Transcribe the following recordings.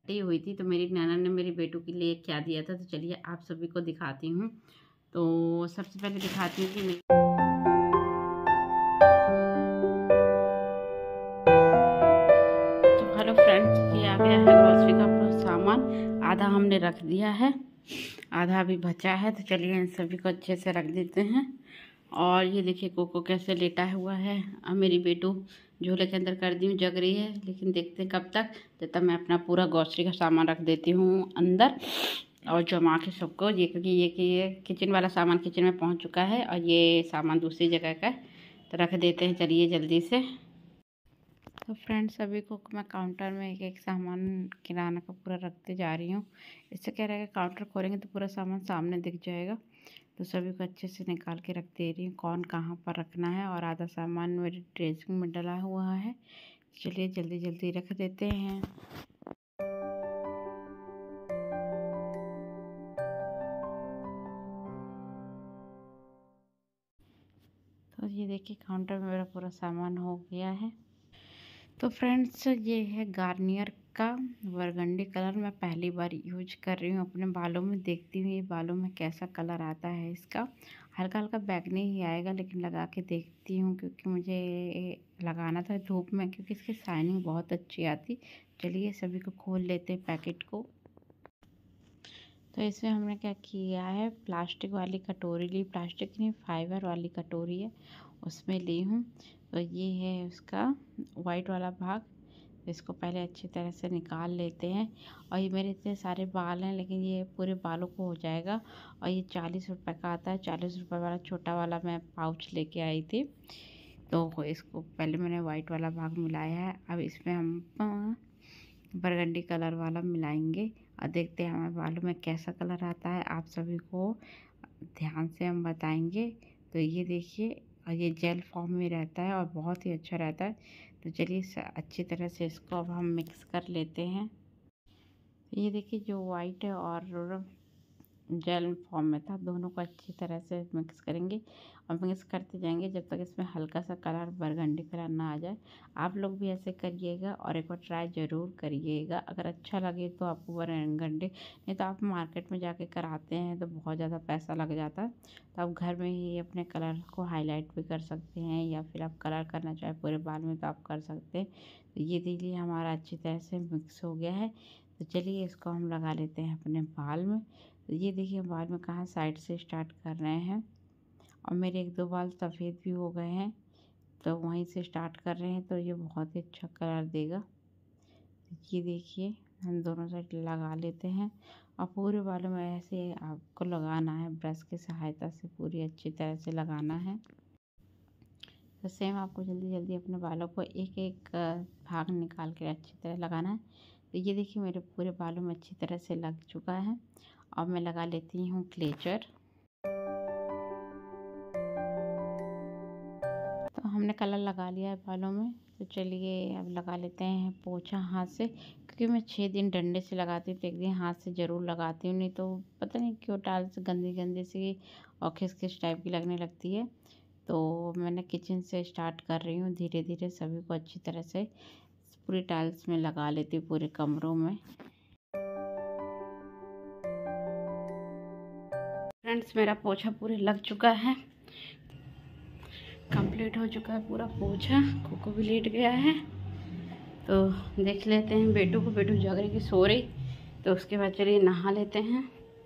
छुट्टी हुई थी तो मेरी नैना ने मेरी बेटू के लिए क्या दिया था, तो चलिए आप सभी को दिखाती हूँ। तो सबसे पहले दिखाती हूँ कि तो हेलो फ्रेंड्स, ये आ गया है ग्रोसरी का पूरा सामान। आधा हमने रख दिया है, आधा अभी बचा है, तो चलिए इन सभी को अच्छे से रख देते हैं। और ये देखिए कोको कैसे लेटा हुआ है। अब मेरी बेटू झूले के अंदर कर दी हूँ, जग रही है, लेकिन देखते हैं कब तक। तब मैं अपना पूरा ग्रोसरी का सामान रख देती हूँ अंदर और जमा के सबको। ये क्योंकि ये किचन वाला सामान किचन में पहुँच चुका है और ये सामान दूसरी जगह का है, तो रख देते हैं चलिए जल्दी से। तो फ्रेंड्स, अभी को मैं काउंटर में एक एक सामान किराना का पूरा रखते जा रही हूँ। इससे कह रहा है कि काउंटर खोलेंगे तो पूरा सामान सामने दिख जाएगा, तो सभी को अच्छे से निकाल के रख दे रही हूँ कौन कहाँ पर रखना है। और आधा सामान मेरी ड्रेसिंग में डला हुआ है, चलिए जल्दी जल्दी रख देते हैं। तो ये देखिए काउंटर में मेरा पूरा सामान हो गया है। तो फ्रेंड्स, ये है गार्नियर का बरगंडी कलर। मैं पहली बार यूज कर रही हूँ अपने बालों में, देखती हूँ ये बालों में कैसा कलर आता है इसका। हल्का हल्का बैगनी ही आएगा, लेकिन लगा के देखती हूँ क्योंकि मुझे लगाना था धूप में, क्योंकि इसकी शाइनिंग बहुत अच्छी आती। चलिए सभी को खोल लेते हैं पैकेट को। तो इसमें हमने क्या किया है, प्लास्टिक वाली कटोरी ली, प्लास्टिक नहीं फाइबर वाली कटोरी है, उसमें ली हूँ। तो ये है उसका वाइट वाला भाग, इसको पहले अच्छी तरह से निकाल लेते हैं। और ये मेरे इतने सारे बाल हैं, लेकिन ये पूरे बालों को हो जाएगा। और ये 40 रुपये का आता है, 40 रुपये वाला छोटा वाला मैं पाउच लेके आई थी। तो इसको पहले मैंने वाइट वाला भाग मिलाया है, अब इसमें हम बरगंडी कलर वाला मिलाएंगे और देखते हैं हमारे बालों में कैसा कलर आता है। आप सभी को ध्यान से हम बताएंगे। तो ये देखिए, और ये जेल फॉर्म में रहता है और बहुत ही अच्छा रहता है। तो चलिए अच्छी तरह से इसको अब हम मिक्स कर लेते हैं। ये देखिए जो वाइट है और जेल फॉर्म में था, दोनों को अच्छी तरह से मिक्स करेंगे और मिक्स करते जाएंगे जब तक इसमें हल्का सा कलर बरगंडी कलर ना आ जाए। आप लोग भी ऐसे करिएगा और एक बार ट्राई ज़रूर करिएगा। अगर अच्छा लगे तो आपको बरगंडी, नहीं तो आप मार्केट में जाके कराते हैं तो बहुत ज़्यादा पैसा लग जाता है। तो आप घर में ही अपने कलर को हाईलाइट भी कर सकते हैं, या फिर आप कलर करना चाहे पूरे बाल में तो आप कर सकते हैं। तो ये देखिए हमारा अच्छी तरह से मिक्स हो गया है। तो चलिए इसको हम लगा लेते हैं अपने बाल में। तो ये देखिए बाल में कहाँ साइड से स्टार्ट कर रहे हैं, और मेरे एक दो बाल सफ़ेद भी हो गए हैं, तो वहीं से स्टार्ट कर रहे हैं। तो ये बहुत ही अच्छा कलर देगा। ये देखिए हम दोनों साइड लगा लेते हैं और पूरे बालों में ऐसे आपको लगाना है, ब्रश की सहायता से पूरी अच्छी तरह से लगाना है। तो सेम आपको जल्दी जल्दी अपने बालों को एक एक भाग निकाल के अच्छी तरह लगाना है। तो ये देखिए मेरे पूरे बालों में अच्छी तरह से लग चुका है। अब मैं लगा लेती हूँ क्लेचर। तो हमने कलर लगा लिया है बालों में, तो चलिए अब लगा लेते हैं पोछा हाथ से, क्योंकि मैं 6 दिन डंडे से लगाती हूँ तो एक दिन हाथ से ज़रूर लगाती हूँ, नहीं तो पता नहीं क्यों टाल से गंदी गंदी सी और खिसखिस टाइप की लगने लगती है। तो मैंने किचन से स्टार्ट कर रही हूँ, धीरे धीरे सभी को अच्छी तरह से पूरी टाइल्स में लगा लेती हूँ, पूरे कमरों में। फ्रेंड्स, मेरा पोछा पूरे लग चुका है, कंप्लीट हो चुका है पूरा पोछा। कोको भी लेट गया है, तो देख लेते हैं बेटू को। बेटू जग रही की सो रही, तो उसके बाद चलिए नहा लेते हैं।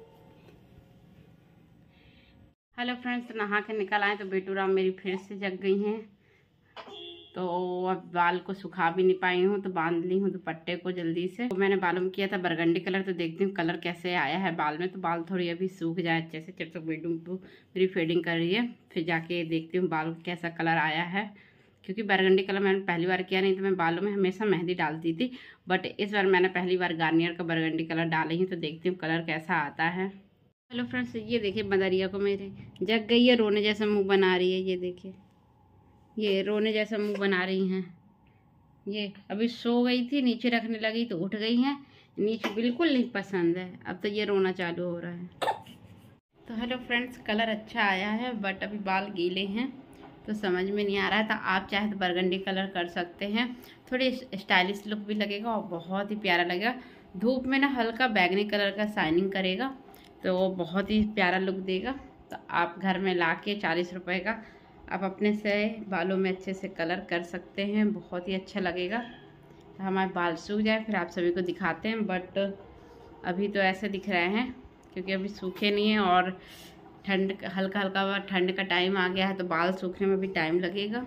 हेलो फ्रेंड्स, नहा के निकल आए तो बेटू राम मेरी फिर से जग गई हैं। तो अब बाल को सुखा भी नहीं पाई हूँ, तो बांध ली हूँ दुपट्टे को जल्दी से। तो मैंने बालों में किया था बरगंडी कलर, तो देखती हूँ कलर कैसे आया है बाल में। तो बाल थोड़ी अभी सूख जाए अच्छे से, जब तक बेटू मेरी फेडिंग कर रही है, फिर जाके देखती हूँ बाल कैसा कलर आया है। क्योंकि बरगंडी कलर मैंने पहली बार किया नहीं, तो मैं बालों में हमेशा मेहंदी डालती थी, बट इस बार मैंने पहली बार गार्नियर का बरगंडी कलर डाली हूँ, तो देखती हूँ कलर कैसा आता है। हेलो फ्रेंड्स, ये देखिए बदरिया को मेरे जग गई है, रोने जैसा मुँह बना रही है। ये देखिए, ये रोने जैसा मुंह बना रही हैं। ये अभी सो गई थी, नीचे रखने लगी तो उठ गई हैं। नीचे बिल्कुल नहीं पसंद है, अब तो ये रोना चालू हो रहा है। तो हेलो फ्रेंड्स, कलर अच्छा आया है, बट अभी बाल गीले हैं तो समझ में नहीं आ रहा है। तो आप चाहे तो बरगंडी कलर कर सकते हैं, थोड़ी स्टाइलिश लुक भी लगेगा और बहुत ही प्यारा लगेगा। धूप में ना हल्का बैगनी कलर का शाइनिंग करेगा, तो वो बहुत ही प्यारा लुक देगा। तो आप घर में ला के 40 रुपये का आप अपने से बालों में अच्छे से कलर कर सकते हैं, बहुत ही अच्छा लगेगा। तो हमारे बाल सूख जाए फिर आप सभी को दिखाते हैं, बट अभी तो ऐसे दिख रहे हैं क्योंकि अभी सूखे नहीं हैं और ठंड हल्का हल्का ठंड का टाइम आ गया है, तो बाल सूखने में भी टाइम लगेगा।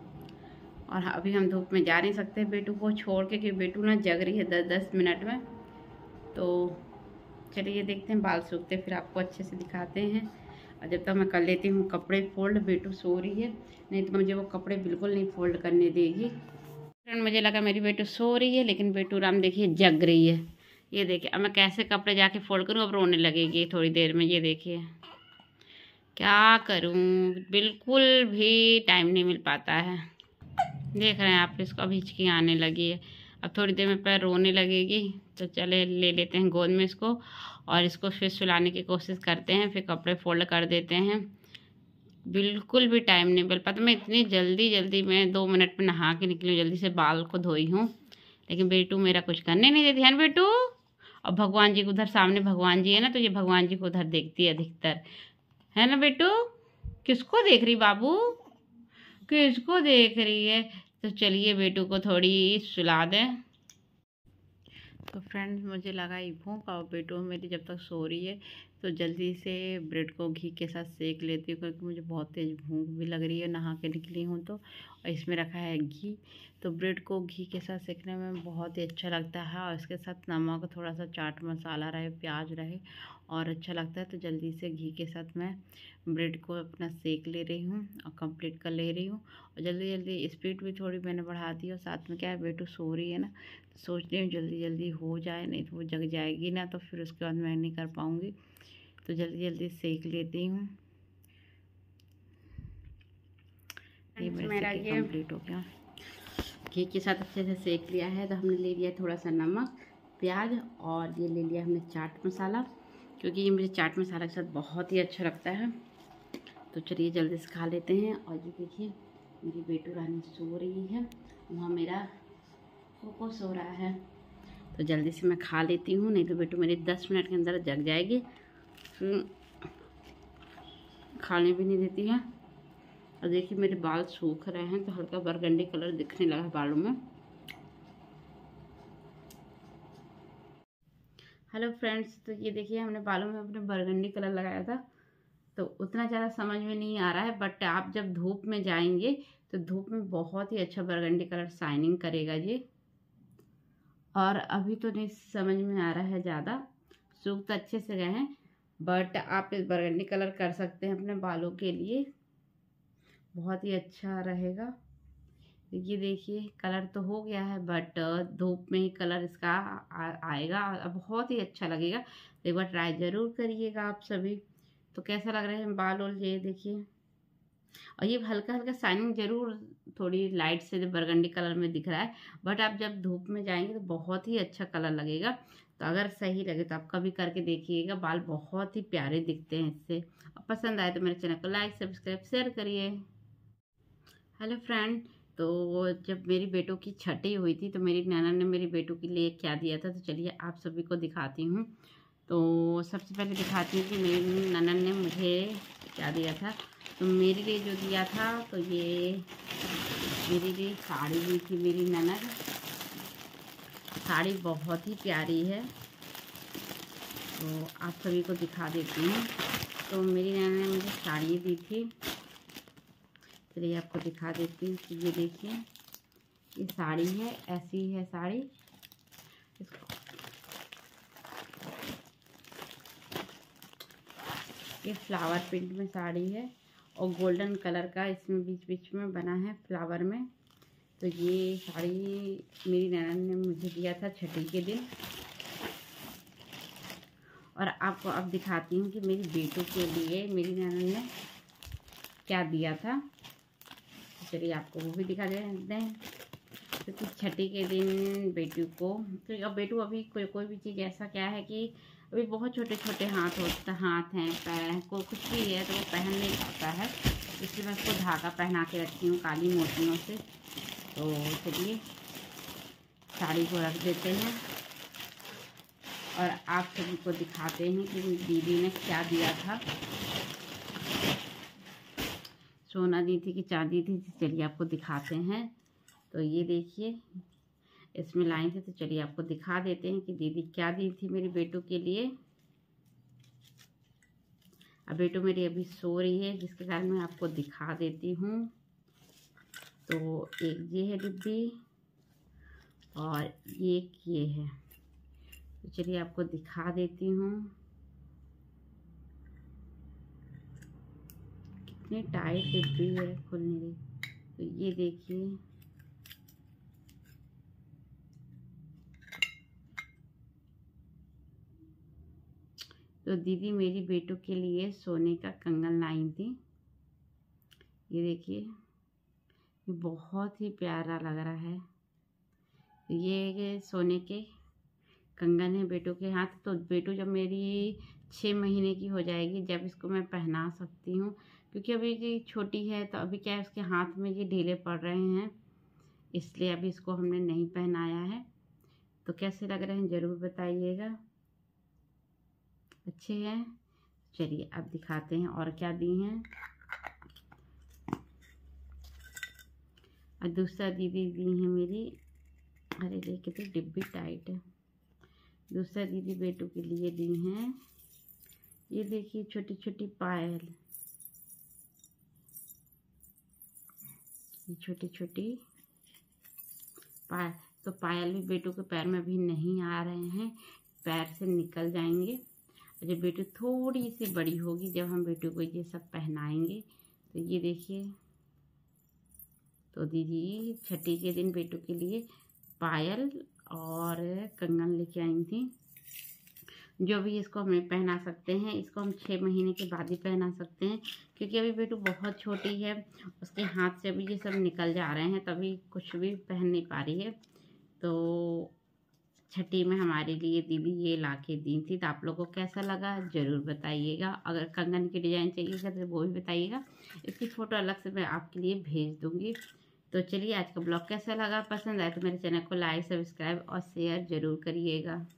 और अभी हम धूप में जा नहीं सकते बेटू को छोड़ के, क्योंकि बेटू ना जग रही है 10-10 मिनट में। तो चलिए देखते हैं, बाल सूखते फिर आपको अच्छे से दिखाते हैं। और जब तक मैं कर लेती हूँ कपड़े फोल्ड, बेटू सो रही है, नहीं तो मुझे वो कपड़े बिल्कुल नहीं फोल्ड करने देगी। फ्रेंड मुझे लगा मेरी बेटू सो रही है, लेकिन बेटू राम देखिए जग रही है। ये देखिए अब मैं कैसे कपड़े जाके फोल्ड करूँ, अब रोने लगेगी थोड़ी देर में। ये देखिए क्या करूँ, बिल्कुल भी टाइम नहीं मिल पाता है। देख रहे हैं आप, इसको अब हिचकी आने लगी है। अब थोड़ी देर में पैर रोने लगेगी, तो चले ले लेते हैं गोद में इसको और इसको फिर सुलाने की कोशिश करते हैं, फिर कपड़े फोल्ड कर देते हैं। बिल्कुल भी टाइम नहीं मिल पाता। मैं इतनी जल्दी मैं 2 मिनट में नहा के निकली हूँ, जल्दी से बाल को धोई हूँ, लेकिन बेटू मेरा कुछ करने नहीं देती है ना बेटू। और भगवान जी को उधर सामने भगवान जी है ना, तो ये भगवान जी को उधर देखती है अधिकतर, है ना बेटू। किसको देख रही बाबू, किसको देख रही है। तो चलिए बेटू को थोड़ी सुला दें। तो फ्रेंड्स मुझे लगा ही भूख, और बेटू मेरी जब तक सो रही है तो जल्दी से ब्रेड को घी के साथ सेक लेती हूँ, क्योंकि मुझे बहुत तेज़ भूख भी लग रही है, नहा के निकली हूँ तो। और इसमें रखा है घी, तो ब्रेड को घी के साथ सेकने में बहुत ही अच्छा लगता है। और इसके साथ नमक, थोड़ा सा चाट मसाला रहे, प्याज रहे, और अच्छा लगता है। तो जल्दी से घी के साथ मैं ब्रेड को अपना सेक ले रही हूँ और कंप्लीट कर ले रही हूँ। और जल्दी स्पीड भी थोड़ी मैंने बढ़ा दी, और साथ में क्या है बेटू सो रही है ना, तो सोच रही हूँ जल्दी हो जाए, नहीं तो वो जग जाएगी ना, तो फिर उसके बाद मैं नहीं कर पाऊँगी। तो जल्दी सेक लेती हूँ। ये मेरा ये कंप्लीट हो गया। घी के साथ अच्छे से सेक लिया है। तो हमने ले लिया थोड़ा सा नमक, प्याज, और ये ले लिया हमने चाट मसाला, क्योंकि ये मुझे चाट मसाला के साथ बहुत ही अच्छा लगता है। तो चलिए जल्दी से खा लेते हैं। और ये देखिए मेरी बेटू रानी सो रही है, वहाँ मेरा कोको सो रहा है। तो जल्दी से मैं खा लेती हूँ, नहीं तो बेटू मेरी 10 मिनट के अंदर जग जाएगी, फिर खाने भी नहीं देती है। और देखिए मेरे बाल सूख रहे हैं, तो हल्का बरगंडी कलर दिखने लगा है बालों में। हेलो फ्रेंड्स, तो ये देखिए हमने बालों में अपने बरगंडी कलर लगाया था, तो उतना ज़्यादा समझ में नहीं आ रहा है, बट आप जब धूप में जाएंगे तो धूप में बहुत ही अच्छा बरगंडी कलर शाइनिंग करेगा ये। और अभी तो नहीं समझ में आ रहा है ज़्यादा, सूख तो अच्छे से गए हैं, बट आप इस बरगंडी कलर कर सकते हैं अपने बालों के लिए, बहुत ही अच्छा रहेगा। ये देखिए कलर तो हो गया है, बट धूप में ही कलर इसका आएगा और बहुत ही अच्छा लगेगा। एक बार ट्राई ज़रूर करिएगा आप सभी। तो कैसा लग रहा है बाल, और ये देखिए, और ये हल्का हल्का शाइनिंग जरूर थोड़ी लाइट से बरगंडी कलर में दिख रहा है, बट आप जब धूप में जाएंगे तो बहुत ही अच्छा कलर लगेगा। तो अगर सही लगे तो आप कभी करके देखिएगा, बाल बहुत ही प्यारे दिखते हैं इससे। और पसंद आए तो मेरे चैनल को लाइक, सब्सक्राइब, शेयर करिए। हेलो फ्रेंड, तो जब मेरी बेटों की छठी हुई थी तो मेरी ननद ने मेरी बेटों के लिए क्या दिया था, तो चलिए आप सभी को दिखाती हूँ। तो सबसे पहले दिखाती हूँ कि मेरी ननद ने मुझे क्या दिया था। तो मेरे लिए जो दिया था, तो ये मेरे लिए साड़ी दी थी मेरी ननद। साड़ी बहुत ही प्यारी है, तो आप सभी को दिखा देती हूँ। तो मेरी ननद ने मुझे साड़ी दी थी, चलिए आपको दिखा देती हूँ कि ये देखिए ये साड़ी है, ऐसी है साड़ी। ये फ्लावर प्रिंट में साड़ी है और गोल्डन कलर का इसमें बीच बीच में बना है फ्लावर में। तो ये साड़ी मेरी ननद ने मुझे दिया था छठी के दिन। और आपको अब दिखाती हूँ कि मेरी बेटों के लिए मेरी ननद ने क्या दिया था। चलिए आपको वो भी दिखा देते हैं। क्योंकि छठी के दिन बेटू को, तो अब बेटू अभी कोई भी चीज़ ऐसा क्या है कि अभी बहुत छोटे छोटे हाथ हैं, पैर हैं, कुछ भी है तो वो पहन नहीं पाता है, इसलिए मैं उसको धागा पहना के रखती हूँ काली मोतियों से। तो चलिए साड़ी को रख देते हैं। और आप सभी को दिखाते हैं कि दीदी ने क्या दिया था। सोना दी थी कि चांदी थी, चलिए आपको दिखाते हैं। तो ये देखिए इसमें लाइन थी, तो चलिए आपको दिखा देते हैं कि दीदी क्या दी थी मेरे बेटों के लिए। अब बेटो मेरी अभी सो रही है, जिसके कारण मैं आपको दिखा देती हूँ। तो एक ये है डिब्बी और एक ये है, तो चलिए आपको दिखा देती हूँ। कितनी टाइट डिब्बी है, खुल नहीं रही। तो ये देखिए, तो दीदी मेरी बेटों के लिए सोने का कंगन लाई थी। ये देखिए, ये बहुत ही प्यारा लग रहा है। ये सोने के कंगन है बेटों के हाथ। तो बेटू जब मेरी 6 महीने की हो जाएगी, जब इसको मैं पहना सकती हूँ, क्योंकि अभी ये छोटी है, तो अभी क्या है उसके हाथ में ये ढीले पड़ रहे हैं, इसलिए अभी इसको हमने नहीं पहनाया है। तो कैसे लग रहे हैं ज़रूर बताइएगा। अच्छे हैं। चलिए अब दिखाते हैं और क्या दी हैं। और दूसरा दीदी दी है मेरी, अरे देखिए तो डिब्बी टाइट है। दूसरा दीदी बेटों के लिए दी हैं, ये देखिए छोटी छोटी पायल, ये छोटी छोटी पायल। तो पायल भी बेटों के पैर में अभी नहीं आ रहे हैं, पैर से निकल जाएंगे। जब बेटू थोड़ी सी बड़ी होगी, जब हम बेटू को ये सब पहनाएंगे। तो ये देखिए, तो दीदी छठी के दिन बेटू के लिए पायल और कंगन लेके आई थी। जो भी इसको हमें पहना सकते हैं, इसको हम 6 महीने के बाद ही पहना सकते हैं, क्योंकि अभी बेटू बहुत छोटी है, उसके हाथ से अभी ये सब निकल जा रहे हैं, तभी कुछ भी पहन नहीं पा रही है। तो छठी में हमारे लिए दीदी ये ला के दी थी। तो आप लोगों को कैसा लगा ज़रूर बताइएगा। अगर कंगन की डिज़ाइन चाहिएगा तो वो भी बताइएगा, इसकी फ़ोटो अलग से मैं आपके लिए भेज दूँगी। तो चलिए आज का ब्लॉग कैसा लगा, पसंद आए तो मेरे चैनल को लाइक, सब्सक्राइब और शेयर ज़रूर करिएगा।